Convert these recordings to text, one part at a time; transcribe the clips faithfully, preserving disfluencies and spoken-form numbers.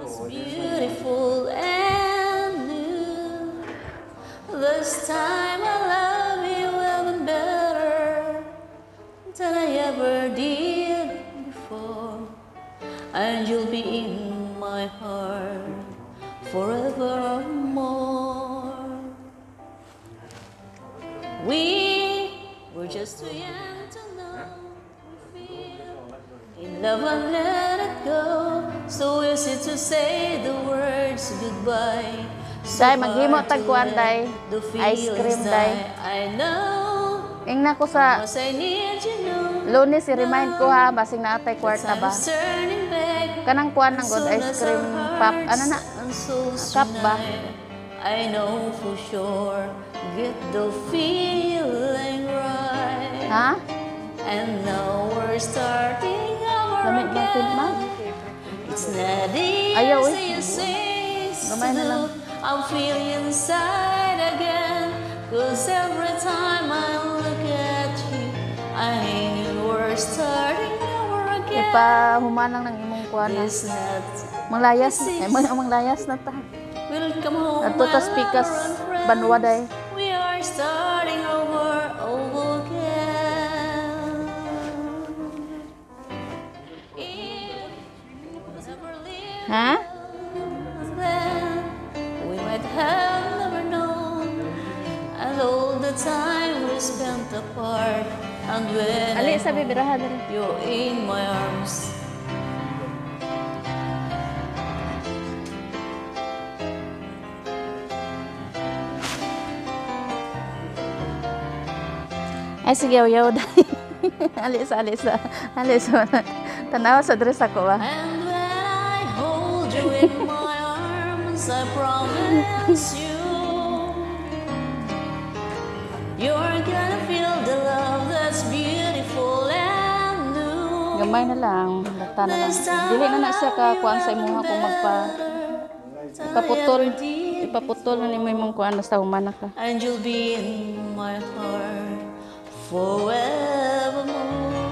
It's beautiful and new. This time I love you even better than I ever did before. And you'll be in my heart forevermore. We were just too young to know we feel in love and let it go. So easy to say the words goodbye. So Day, maghimo tag kuan day. the Ice cream feelings day. die. I know. Ingna ko sa Cause I need you know. Lunes i-remind ko ha basing naatay kwarta ba. Time's turning back. Kanang kuan ng good ice cream pop ano na? Cup ba? I know for sure. Get the feeling right. Ha? And now we're starting over Lamig mo again. ma? It's not easy Ayaw, eh. as things to Gamay na lang. do. I'm feeling inside again. Cause every time I look at you, I know we're starting over again. Ipahuman lang ng imong kuan na. This not Manglayas. Ay mo ang manglayas na ta. will come home. Adto tas my pikas lover and friends. banwa day. We are starting over, over again. If we never lived Ha? then, we might have never known. And all the time we spent apart. And when Ali I sa bibirahan diri. you're in my arms. Ay sige yaw day. alis alis alis. Tanaw sa dress ako ba. And when I hold you in my arms, I promise you, you're gonna feel the love that's beautiful and new. Gamay na lang, bata na lang. Dili na na siya ka kuan sa imuha kung magpa ipaputol. Ipaputol na nimo imong kuan basta humana ka. And you'll be in my heart forevermore.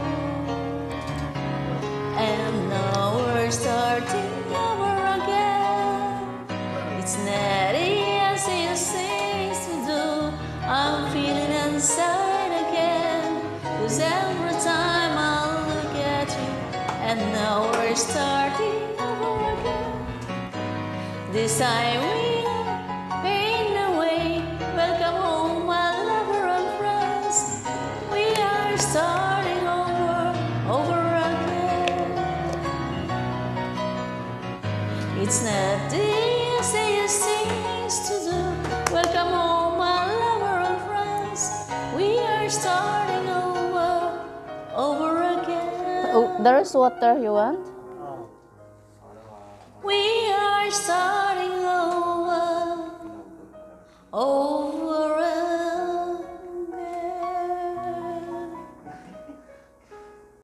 And now we're starting over again. It's not easy as things to do. I'm feeling inside again. Cause every time I look at you, and now we're starting over again. This time we ain't no way. Welcome home, my lover and friends. We are starting over, over again. It's not the easiest things to do. Welcome home, my lover and friends. We are starting over, over again. Oh, there's water you want? We are starting over, over